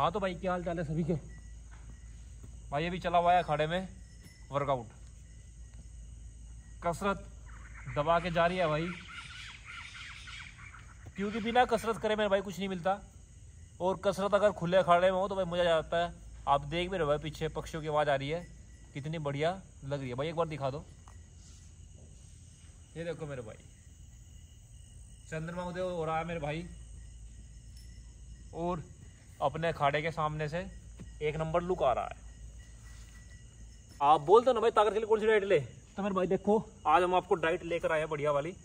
हाँ तो भाई क्या हाल चाल है सभी के। भाई अभी चला हुआ है अखाड़े में वर्कआउट, कसरत दबा के जा रही है भाई, क्योंकि बिना कसरत करे मेरे भाई कुछ नहीं मिलता। और कसरत अगर खुले अखाड़े में हो तो भाई मजा आ जाता है। आप देख भी रहे हो भाई पीछे पक्षियों की आवाज़ आ रही है, कितनी बढ़िया लग रही है भाई। एक बार दिखा दो, ये देखो मेरे भाई चंद्रमा उदय हो रहा है मेरे भाई, और अपने अखाड़े के सामने से एक नंबर लुक आ रहा है। आप बोलते हो ना भाई ताकत के लिए कौन सी डाइट ले, तो मेरे भाई देखो आज हम आपको डाइट लेकर आए हैं बढ़िया वाली।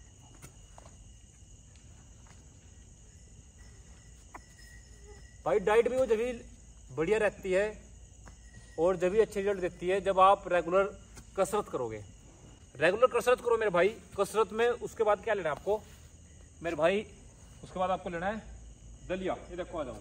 भाई डाइट भी वो जब भी बढ़िया रहती है और जब भी अच्छे रिजल्ट देती है जब आप रेगुलर कसरत करोगे। रेगुलर कसरत करो मेरे भाई। कसरत में उसके बाद क्या लेना है आपको मेरे भाई, उसके बाद आपको लेना है दलिया। ये देखो आ जाओ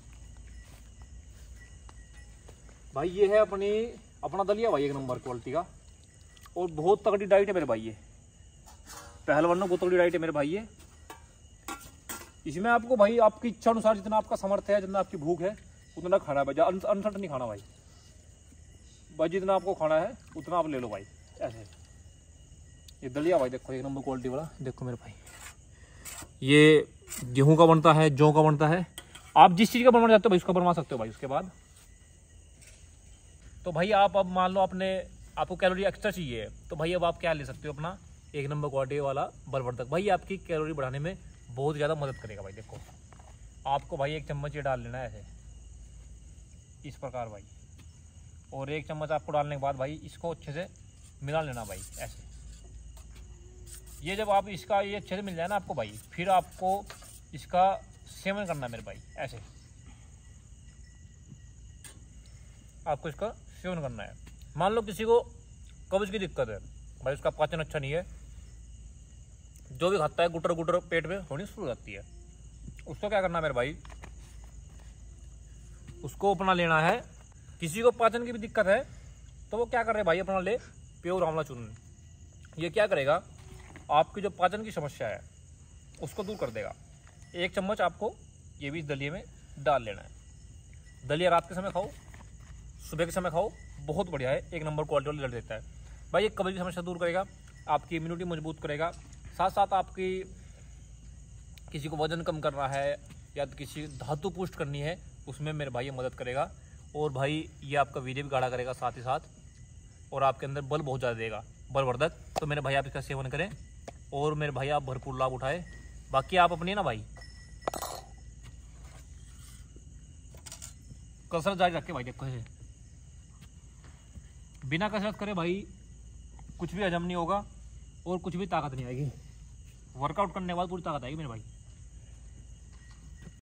भाई, ये है अपना दलिया भाई, एक नंबर क्वालिटी का और बहुत तगड़ी डाइट है मेरे भाई। ये पहलवानों को तगड़ी डाइट है मेरे भाई। ये इसमें आपको भाई आपकी इच्छा अनुसार जितना आपका सामर्थ्य है, जितना आपकी भूख है उतना खाना है भाई, अनसट नहीं खाना भाई। भाई जितना आपको खाना है उतना आप ले लो भाई। ऐसे ये दलिया भाई देखो एक नंबर क्वालिटी वाला। देखो मेरे भाई ये गेहूं का बनता है, जौ का बनता है। आप जिस चीज़ का बनवाना चाहते हो भाई उसका बनवा सकते हो भाई। उसके बाद तो भाई आप अब मान लो आपको कैलोरी एक्स्ट्रा चाहिए तो भाई अब आप क्या ले सकते हो, अपना एक नंबर क्वालिटी वाला बलवर्धक। भाई आपकी कैलोरी बढ़ाने में बहुत ज़्यादा मदद करेगा भाई। देखो आपको भाई एक चम्मच ये डाल लेना है ऐसे इस प्रकार भाई, और एक चम्मच आपको डालने के बाद भाई इसको अच्छे से मिला लेना भाई ऐसे। ये जब आप इसका ये अच्छे से मिल जाए ना आपको भाई, फिर आपको इसका सेवन करना है मेरे भाई ऐसे। आपको इसका सेवन करना है। मान लो किसी को कब्ज की दिक्कत है भाई, उसका पाचन अच्छा नहीं है, जो भी खाता है गुटर गुटर पेट में होनी शुरू हो जाती है, उसको क्या करना है मेरे भाई, उसको अपना लेना है। किसी को पाचन की भी दिक्कत है तो वो क्या कर रहे हैं भाई, अपना ले प्योर आंवला चूर्ण। ये क्या करेगा, आपकी जो पाचन की समस्या है उसको दूर कर देगा। एक चम्मच आपको ये भी इस दलिए में डाल लेना है। दलिया रात के समय खाओ, सुबह के समय खाओ, बहुत बढ़िया है, एक नंबर क्वालिटी वाला रिजल्ट देता है भाई। ये कब्ज की समस्या दूर करेगा, आपकी इम्यूनिटी मजबूत करेगा, साथ साथ आपकी किसी को वजन कम करना है या किसी धातु पुष्ट करनी है उसमें मेरे भाई ये मदद करेगा। और भाई ये आपका वीर्य भी गाढ़ा करेगा साथ ही साथ, और आपके अंदर बल बहुत ज़्यादा देगा, बलवर्धक। तो मेरे भाई आप इसका सेवन करें और मेरे भाई आप भरपूर लाभ उठाएं। बाकी आप अपनी ना भाई कसरत जारी रखें भाई। देखो बिना कसरत करे भाई कुछ भी हजम नहीं होगा और कुछ भी ताकत नहीं आएगी। वर्कआउट करने के बाद पूरी ताकत आएगी मेरे भाई।